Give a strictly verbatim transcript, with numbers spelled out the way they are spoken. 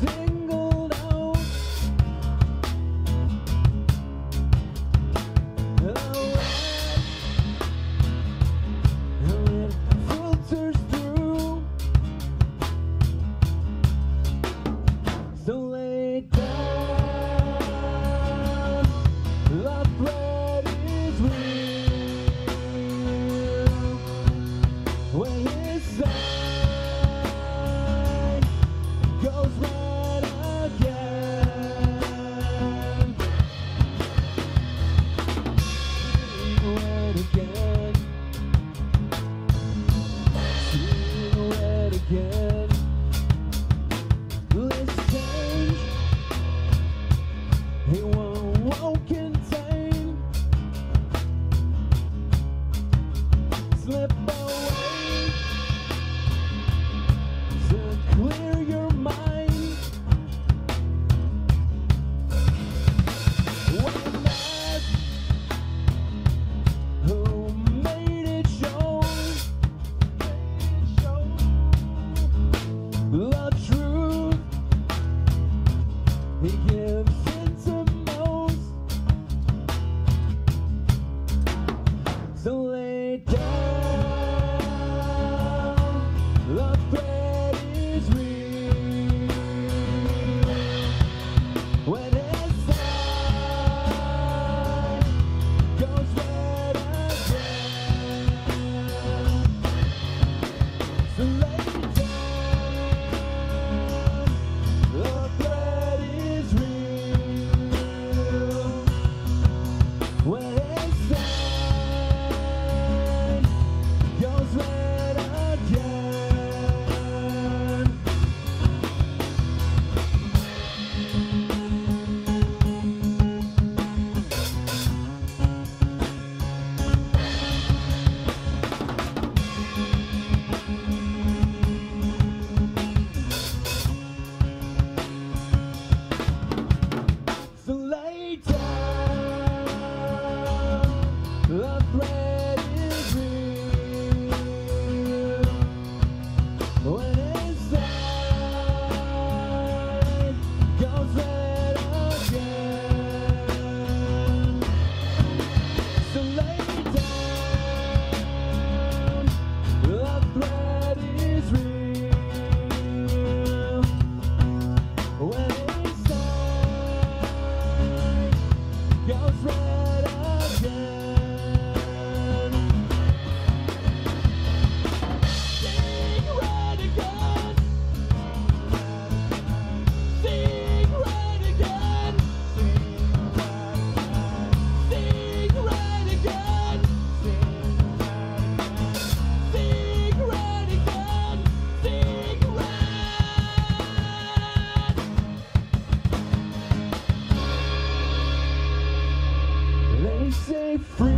singled out. Oh, and it filters through. So lay down, the thread is real. When his side goes red again, red again, seeing red again. This change, it won't, won't contain. Slip away to clear your mind. One man who made it show the truth. He gives into most. So lay down, the thread is real. When his side goes red again, so lay down, the thread is real. When his side goes red again. So lay down, the thread is real. When his side goes red again. So lay down, the thread is real. When his side goes red again. Sing red again. Sing red again. Sing red again. Sing red again. Sing red. They say free.